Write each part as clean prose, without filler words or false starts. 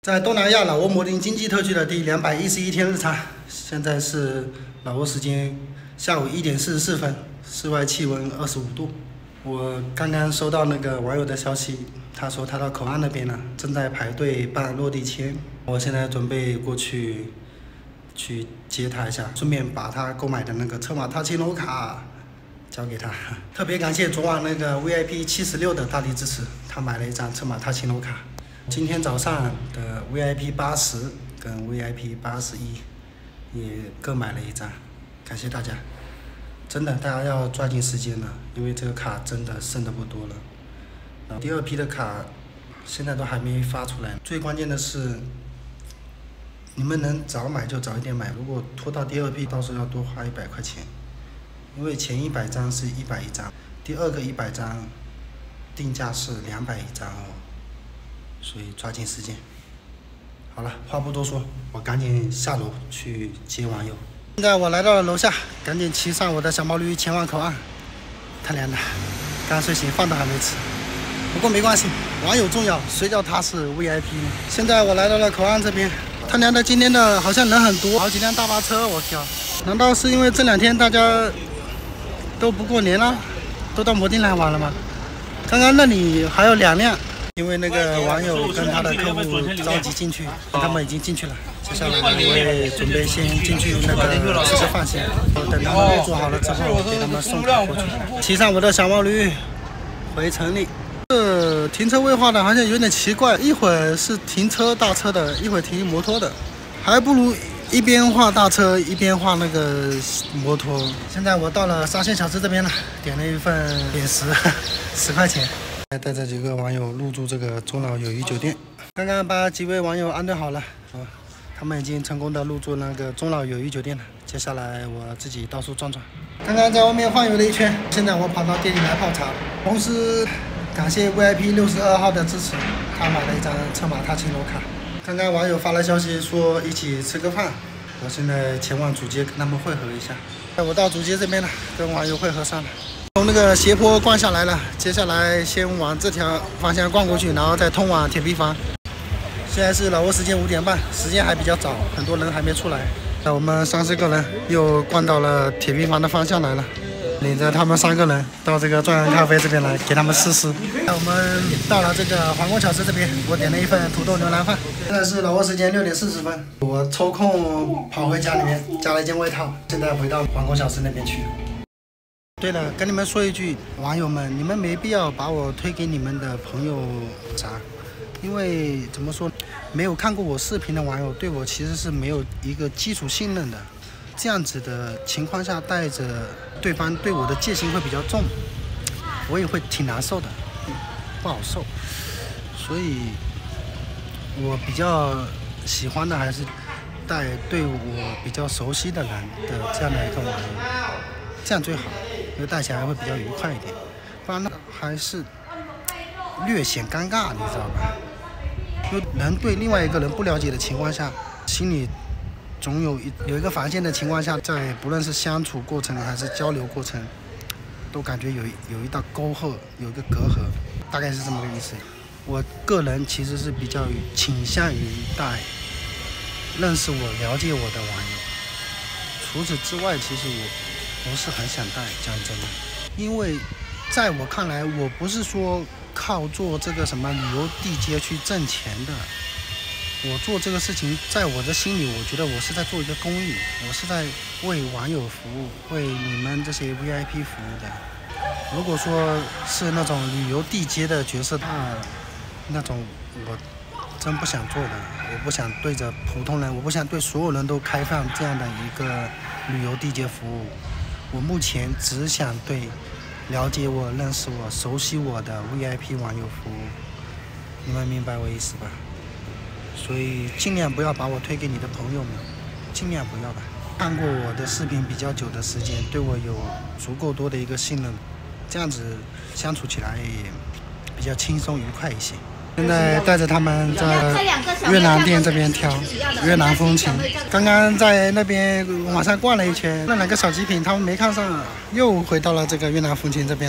在东南亚老挝摩丁经济特区的第211天日常，现在是老挝时间下午1点44分，室外气温25度。我刚刚收到那个网友的消息，他说他到口岸那边了，正在排队办落地签。我现在准备过去接他一下，顺便把他购买的那个车马踏青楼卡交给他。特别感谢昨晚那个 VIP 76的大力支持，他买了一张车马踏青楼卡。今天早上的 VIP 80跟 VIP 81也各买了一张，感谢大家。真的，大家要抓紧时间了，因为这个卡真的剩的不多了。第二批的卡现在都还没发出来，最关键的是，你们能早买就早一点买，如果拖到第二批，到时候要多花100块钱，因为前100张是100一张，第二个100张定价是200一张哦，所以抓紧时间。好了，话不多说，我赶紧下楼去接网友。现在我来到了楼下，赶紧骑上我的小毛驴前往口岸。太凉了，刚睡醒，饭都还没吃。不过没关系，网友重要，谁叫他是 VIP 呢？现在我来到了口岸这边，他娘的，今天的好像人很多，好几辆大巴车，我靠！难道是因为这2天大家都不过年了，都到摩丁来玩了吗？刚刚那里还有2辆，因为那个网友跟他的客户着急进去，他们已经进去了。接下来我也准备先进去那个吃吃饭先，等他们做好了之后给他们送卡过去。骑上我的小毛驴回城里。这停车位画的好像有点奇怪，一会儿是停车大车的，一会儿停摩托的，还不如一边画大车一边画那个摩托。现在我到了沙县小吃这边了，点了一份点食，10块钱。带着几个网友入住这个中老友谊酒店，刚刚把几位网友安顿好了，他们已经成功的入住那个中老友谊酒店了。接下来我自己到处转转。刚刚在外面晃悠了一圈，现在我跑到店里来泡茶。同时感谢 VIP 62号的支持，他买了一张车马踏青楼卡。刚刚网友发了消息说一起吃个饭，我现在前往主街跟他们会合一下。我到主街这边了，跟网友会合上了。从那个斜坡逛下来了，接下来先往这条方向逛过去，然后再通往铁皮房。现在是老挝时间5点半，时间还比较早，很多人还没出来。那我们30个人又逛到了铁皮房的方向来了，领着他们3个人到这个壮阳咖啡这边来，给他们试试。那我们到了这个皇宫小吃这边，我点了一份土豆牛腩饭。现在是老挝时间6点40分，我抽空跑回家里面加了一件外套，现在回到皇宫小吃那边去。对了，跟你们说一句，网友们，你们没必要把我推给你们的朋友啥，因为怎么说，没有看过我视频的网友对我其实是没有一个基础信任的，这样子的情况下，带着对方对我的戒心会比较重，我也会挺难受的，不好受，所以我比较喜欢的还是带对我比较熟悉的人的这样的一个网友，这样最好。因为带起来会比较愉快一点，不然呢还是略显尴尬，你知道吧？就人对另外一个人不了解的情况下，心里总有一个防线的情况下，在不论是相处过程还是交流过程，都感觉有一道沟壑，有一个隔阂，大概是这么个意思。我个人其实是比较倾向于带认识我、了解我的网友，除此之外，其实我不是很想带，讲真的，因为在我看来，我不是说靠做这个什么旅游地接去挣钱的。我做这个事情，在我的心里，我觉得我是在做一个公益，我是在为网友服务，为你们这些 VIP 服务的。如果说是那种旅游地接的角色，那种我真不想做的。我不想对着普通人，我不想对所有人都开放这样的一个旅游地接服务。我目前只想对了解我、认识我、熟悉我的 VIP 网友服务，你们明白我意思吧？所以尽量不要把我推给你的朋友们，尽量不要吧。看过我的视频比较久的时间，对我有足够多的一个信任，这样子相处起来也比较轻松愉快一些。现在带着他们在越南店这边挑越南风情。刚刚在那边晚上逛了一圈，那2个小极品他们没看上，又回到了这个越南风情这边了。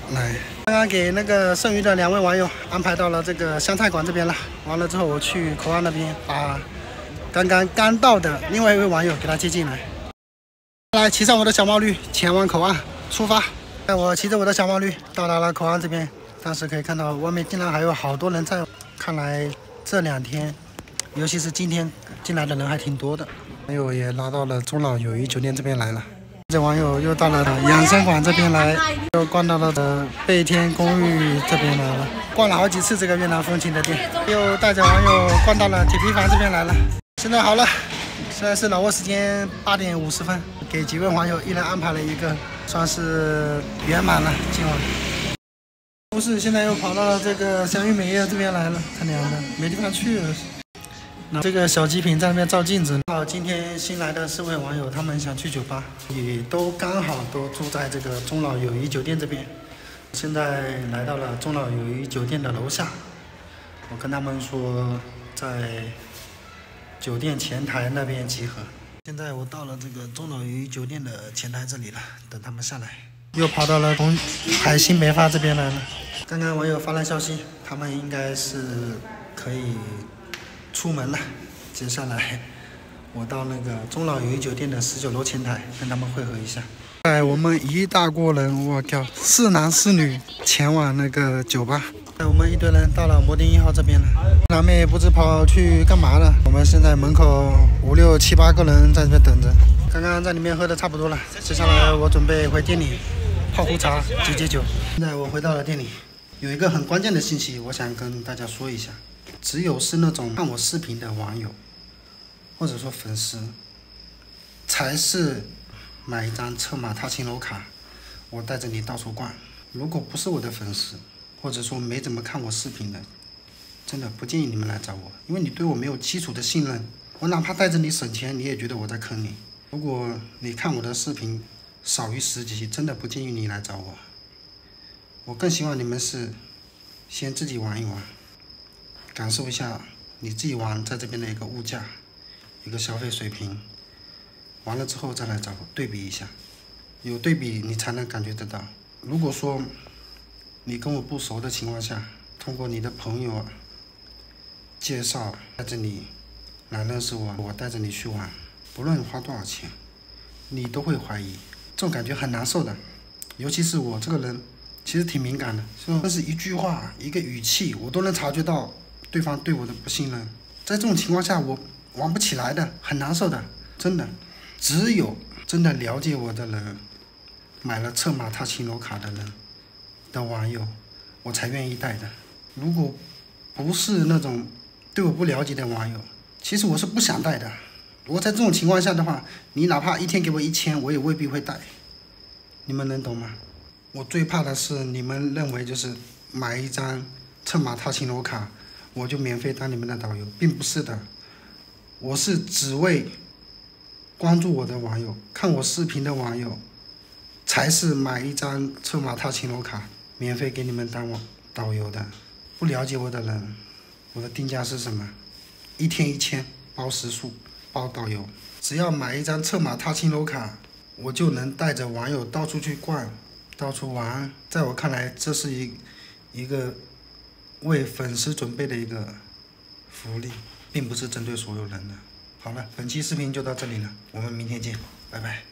来，刚刚给那个剩余的2位网友安排到了这个湘菜馆这边了。完了之后，我去口岸那边把刚到的另外一位网友给他接进来。来，骑上我的小毛驴，前往口岸出发。我骑着我的小毛驴到达了口岸这边，当时可以看到外面竟然还有好多人在。看来这2天，尤其是今天进来的人还挺多的。网友也拉到了中老友谊酒店这边来了。这网友又到了养生馆这边来，又逛到了贝天公寓这边来了，逛了好几次这个越南风情的店，又带着网友逛到了铁皮房这边来了。现在好了，现在是老挝时间8点50分，给几位网友一人安排了一个，算是圆满了今晚。不是，现在又跑到了这个祥云美业这边来了，他娘的没地方去了。这个小极品在那边照镜子。好，今天新来的4位网友，他们想去酒吧，也都刚好都住在这个中老友谊酒店这边。现在来到了中老友谊酒店的楼下，我跟他们说在酒店前台那边集合。现在我到了这个中老友谊酒店的前台这里了，等他们下来。又跑到了海星美发这边来了。刚刚网友发来消息，他们应该是可以出门了。接下来我到那个中老友谊酒店的19楼前台跟他们会合一下。我们一大锅人，我靠，4男4女前往那个酒吧。我们一堆人到了摩丁1号这边了。南妹不知跑去干嘛了。我们现在门口5、6、7、8个人在这边等着。刚刚在里面喝的差不多了，接下来我准备回店里泡壶茶解酒。现在我回到了店里，有一个很关键的信息，我想跟大家说一下。只有是那种看我视频的网友，或者说粉丝，才是买一张策马踏青楼卡，我带着你到处逛。如果不是我的粉丝，或者说没怎么看我视频的，真的不建议你们来找我，因为你对我没有基础的信任。我哪怕带着你省钱，你也觉得我在坑你。如果你看我的视频少于10集，真的不建议你来找我。我更希望你们是先自己玩一玩，感受一下你自己玩在这边的一个物价，一个消费水平。完了之后再来找我对比一下，有对比你才能感觉得到。如果说你跟我不熟的情况下，通过你的朋友介绍带着你来认识我，我带着你去玩，不论花多少钱，你都会怀疑，这种感觉很难受的。尤其是我这个人其实挺敏感的，但是一句话一个语气我都能察觉到对方对我的不信任。在这种情况下我玩不起来的，很难受的，真的。只有真的了解我的人，买了策马踏青楼卡的人的网友，我才愿意带的。如果不是那种对我不了解的网友，其实我是不想带的。如果在这种情况下的话，你哪怕一天给我1000，我也未必会带。你们能懂吗？我最怕的是你们认为就是买一张策马踏青楼卡，我就免费当你们的导游，并不是的。我是只为关注我的网友、看我视频的网友，才是买一张策马踏青楼卡，免费给你们当导游的。不了解我的人，我的定价是什么？1天1000，包食宿，包导游。只要买一张策马踏青楼卡，我就能带着网友到处去逛，到处玩。在我看来，这是一个为粉丝准备的一个福利，并不是针对所有人的。好了，本期视频就到这里了，我们明天见，拜拜。